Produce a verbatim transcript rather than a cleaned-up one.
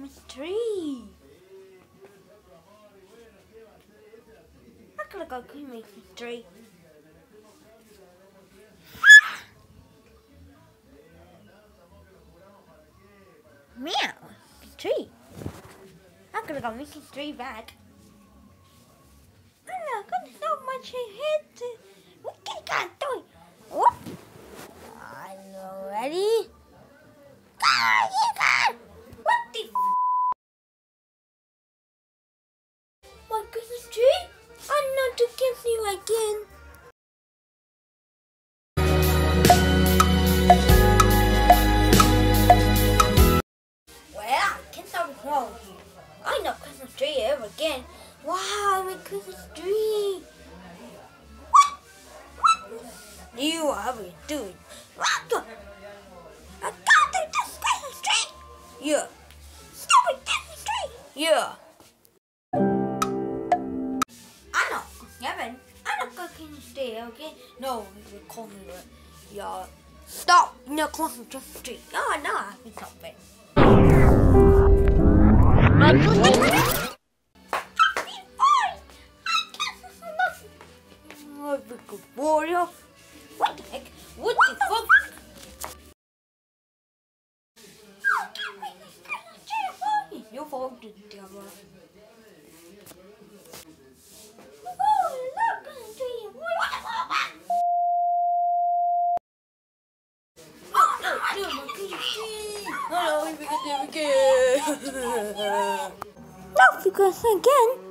Christmas tree. I'm gonna go Christmas tree. Meow, tree. I'm gonna go Mickey's tree back. I'm not gonna stop my tree head. What can you do? What? I'm ready. Go, you go. What the? My Christmas tree? I'm not to kiss you again. Whoa, I know Christmas tree ever again. Wow, my Christmas tree. What? What? You are doing? What? I got this Christmas tree. Yeah. Stupid Christmas tree. Yeah. I know, Kevin. I know Christmas tree, okay? No, you call me that. Yeah. Stop. No Christmas tree. No, no, I can stop it. Warrior. What the heck? What the fuck? You fall to the devil. Oh, look at the tree. What the fuck? No, no, no, my tree. No, no, we can do it again. No, because again.